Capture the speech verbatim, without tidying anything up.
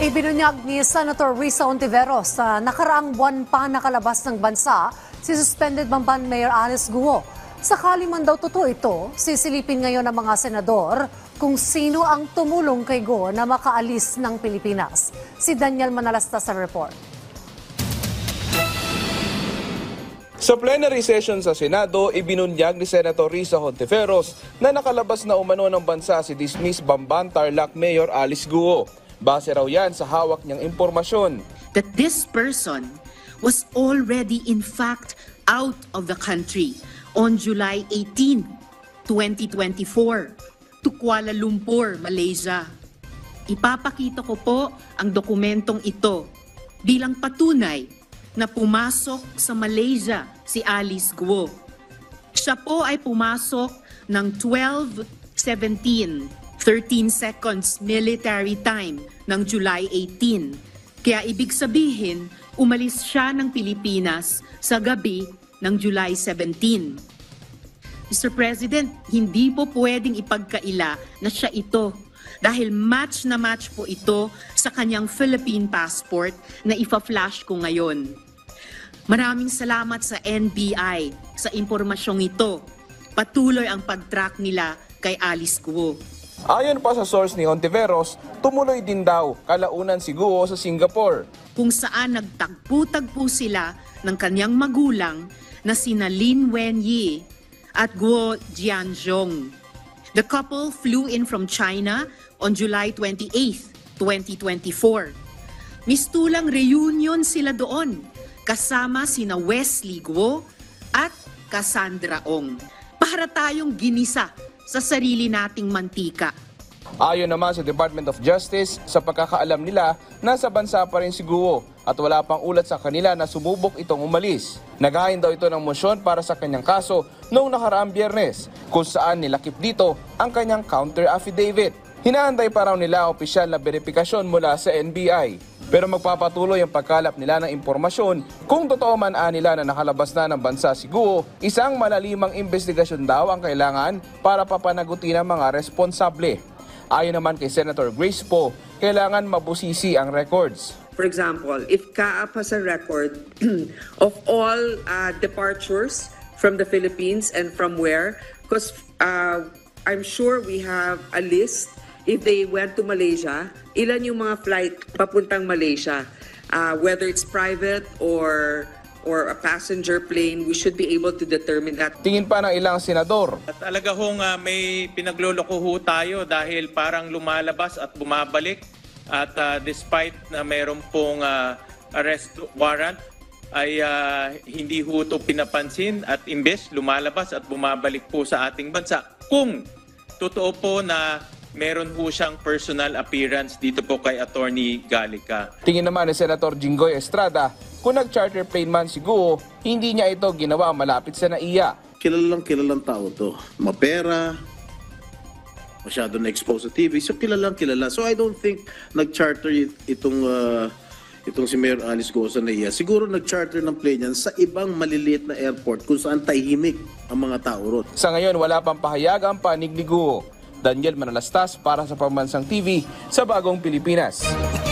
Ibinunyag ni Senator Risa Hontiveros sa nakaraang buwan pa nakalabas ng bansa si suspended Bamban Mayor Alice Guo. Sakali man daw totoo ito, sisilipin ngayon ng mga senador kung sino ang tumulong kay Guo na makaalis ng Pilipinas. Si Daniel Manalastas sa report. Sa plenary session sa Senado, ibinunyag ni Senator Risa Hontiveros na nakalabas na umano ng bansa si dismissed Bamban Tarlac Mayor Alice Guo. Base raw yan sa hawak niyang impormasyon. That this person was already in fact out of the country on July eighteenth, twenty twenty-four to Kuala Lumpur, Malaysia. Ipapakita ko po ang dokumentong ito bilang patunay na pumasok sa Malaysia si Alice Guo. Siya po ay pumasok ng twelve seventeen, thirteen seconds military time ng July eighteenth. Kaya ibig sabihin, umalis siya ng Pilipinas sa gabi ng July seventeenth. Mister President, hindi po pwedeng ipagkaila na siya ito dahil match na match po ito sa kanyang Philippine passport na ifa-flash ko ngayon. Maraming salamat sa N B I sa impormasyong ito. Patuloy ang pag-track nila kay Alice Guo. Ayon pa sa source ni Hontiveros, tumuloy din daw kalaunan si Guo sa Singapore. Kung saan nagtagpo-tagpo sila ng kanyang magulang na sina Lin Wenyi at Guo Jianzhong. The couple flew in from China on July twenty-eighth, twenty twenty-four. Mistulang reunion sila doon kasama sina Wesley Guo at Cassandra Ong. Para tayong ginisa sa sarili nating mantika. Ayon naman sa Department of Justice, sa pagkakaalam nila, nasa bansa pa rin si Guo at wala pang ulat sa kanila na sumubok itong umalis. Naghain daw ito ng motion para sa kanyang kaso noong nakaraang Biyernes, kung saan nilakip dito ang kanyang counter affidavit. Hinaantay pa raw nila ang opisyal na verifikasyon mula sa N B I. Pero magpapatuloy ang pagkalap nila ng impormasyon kung totoo man nila na nakalabas na ng bansa si Guo, isang malalimang investigasyon daw ang kailangan para papanagutin ang mga responsable. Ayon naman kay Senator Grace Poe, kailangan mabusisi ang records. For example, if C A A P has a record of all uh, departures from the Philippines and from where, because uh, I'm sure we have a list. If they went to Malaysia, ilan yung mga flight papuntang Malaysia? Uh, whether it's private or or a passenger plane, we should be able to determine that. Tingin pa ng ilang senador. At talaga hong uh, may pinagloloko ho tayo dahil parang lumalabas at bumabalik at uh, despite na mayroon pong uh, arrest warrant ay uh, hindi ho ito pinapansin at imbes lumalabas at bumabalik po sa ating bansa. Kung totoo po na meron po siyang personal appearance dito po kay Attorney Gallica. Tingin naman ni Senator Jinggoy Estrada, kung nag-charter plane man si Guo, hindi niya ito ginawa malapit sa N A I A. Kilalang kilalang tao to. Mapera, masyado na-expose sa T V, so kilalang kilala. So I don't think nag-charter itong, uh, itong si Mayor Alice Guo sa N A I A. Siguro nag-charter ng plane yan sa ibang maliliit na airport kung saan tahimik ang mga tao ron. Sa ngayon, wala pang pahayag ang panig ni Guo. Daniel Manalastas para sa Pambansang T V sa Bagong Pilipinas.